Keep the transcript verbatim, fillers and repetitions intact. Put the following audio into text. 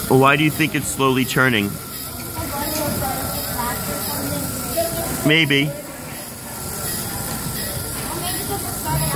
Why do you think it's slowly churning? Maybe.